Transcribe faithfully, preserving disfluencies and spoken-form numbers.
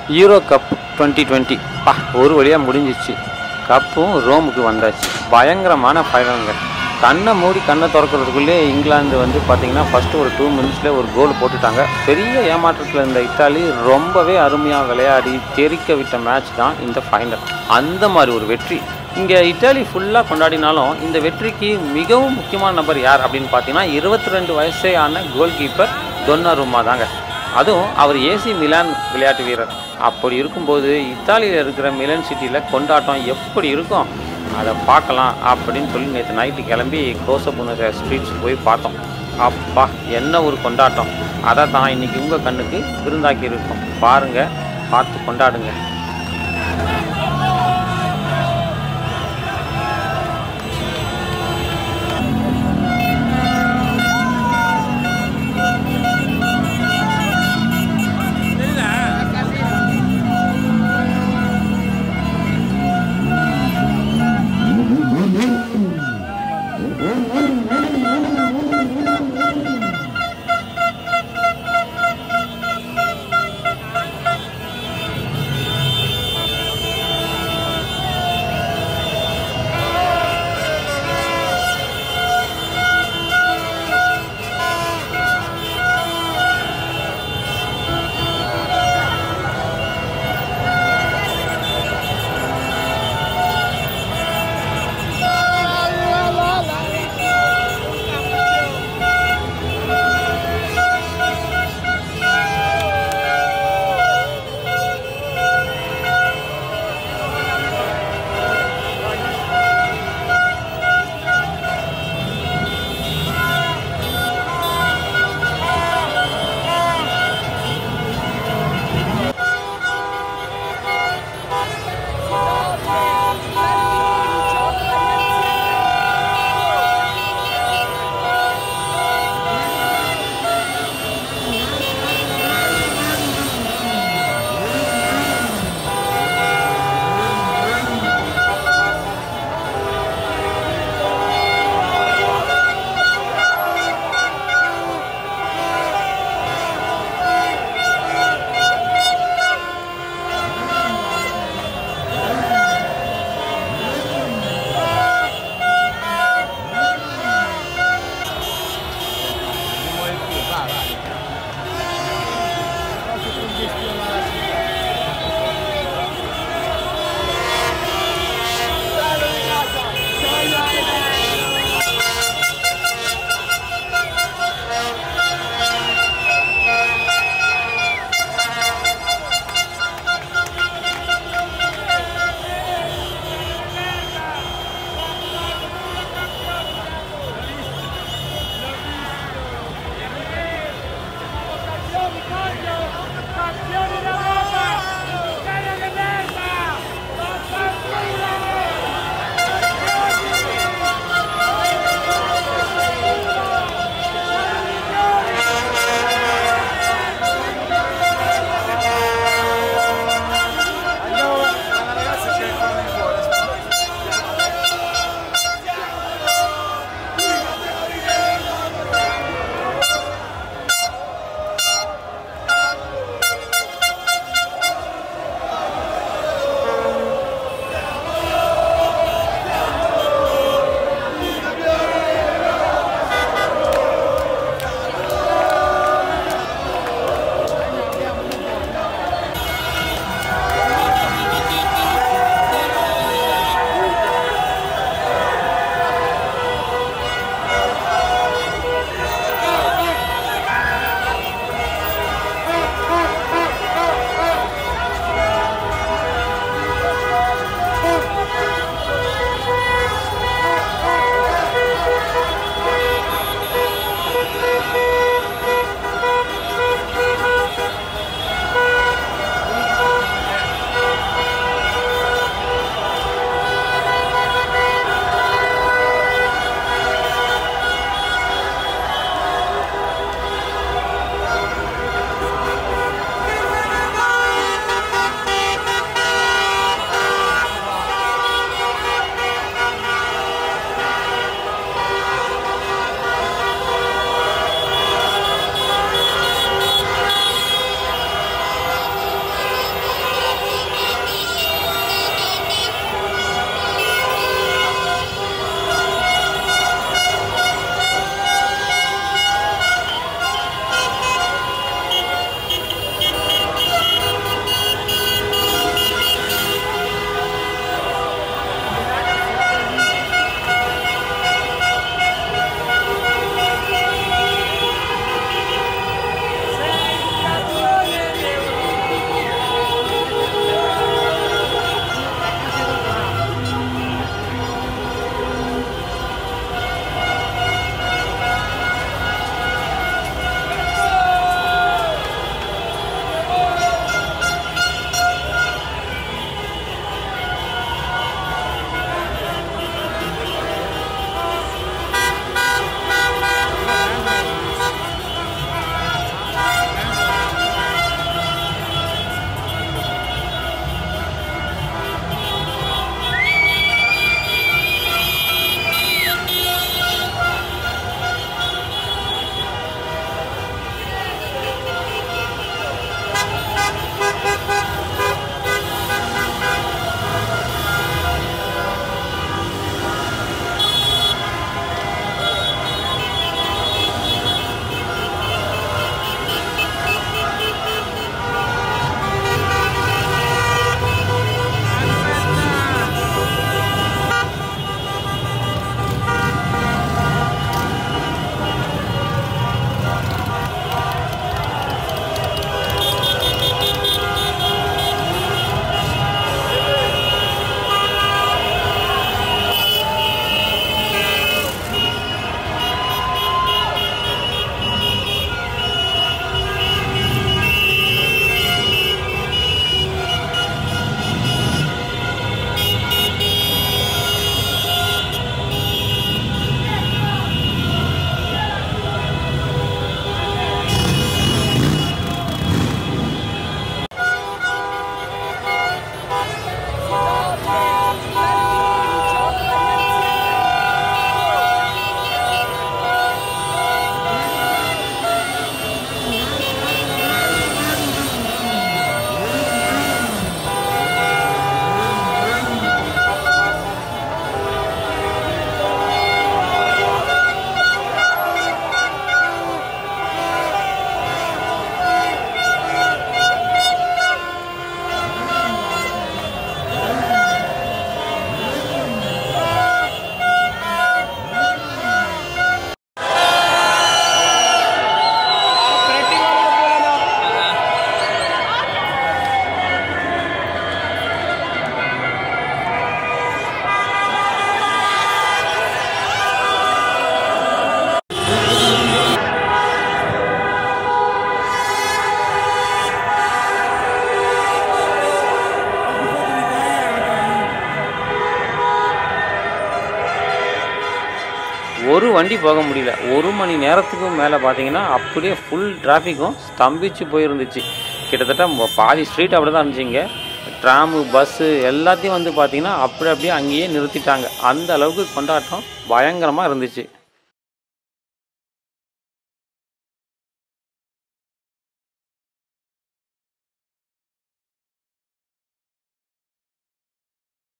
Euro cup twenty twenty பா ஒரு வழியாக முடிஞ்சிச்சு. கப்பும் ரோமுக்கு வந்தாச்சு. பயங்கரமான ஃபைனலுங்க. கண்ணை மூடி கண்ணை திறக்கிறதுக்குள்ளே இங்கிலாந்து வந்து பார்த்திங்கன்னா ஃபஸ்ட்டு ஒரு டூ மினிட்ஸில் ஒரு கோல் போட்டுட்டாங்க. பெரிய ஏமாற்றத்தில் இருந்த இத்தாலி ரொம்பவே அருமையாக விளையாடி தெரிக்க விட்ட மேட்ச் தான் இந்த ஃபைனல். அந்த மாதிரி ஒரு வெற்றி இங்கே இத்தாலி ஃபுல்லாக கொண்டாடினாலும் இந்த வெற்றிக்கு மிகவும் முக்கியமான நபர் யார் அப்படின்னு பார்த்தீங்கன்னா இருபத்தி ரெண்டு வயசே ஆன கோல் கீப்பர் தொன்னருமா தாங்க. அதுவும் அவர் ஏசி மிலான் விளையாட்டு வீரர். அப்படி இருக்கும்போது இத்தாலியில் இருக்கிற மிலன் சிட்டியில் கொண்டாட்டம் எப்படி இருக்கும் அதை பார்க்கலாம் அப்படின்னு சொல்லி நேற்று நைட்டு கிளம்பி கோசபுன ஸ்ட்ரீட்ஸ் போய் பார்த்தோம். அப்பா என்ன ஒரு கொண்டாட்டம்! அதை தான் இன்றைக்கி உங்கள் கண்ணுக்கு விருந்தாக்கி இருக்கோம். பாருங்கள், பார்த்து கொண்டாடுங்க. ஒரு வண்டி போக முடியல. ஒரு மணி நேரத்துக்கும் மேலே பார்த்தீங்கன்னா அப்படியே ஃபுல் டிராஃபிக்கும் ஸ்தம்பிச்சு போயிருந்துச்சு. கிட்டத்தட்ட பாதி ஸ்ட்ரீட் அப்படி தான் இருந்துச்சுங்க. ட்ராமு பஸ்ஸு எல்லாத்தையும் வந்து பார்த்திங்கன்னா அப்படி அப்படியே அங்கேயே நிறுத்திட்டாங்க. அந்த அளவுக்கு கொண்டாட்டம் பயங்கரமாக இருந்துச்சு.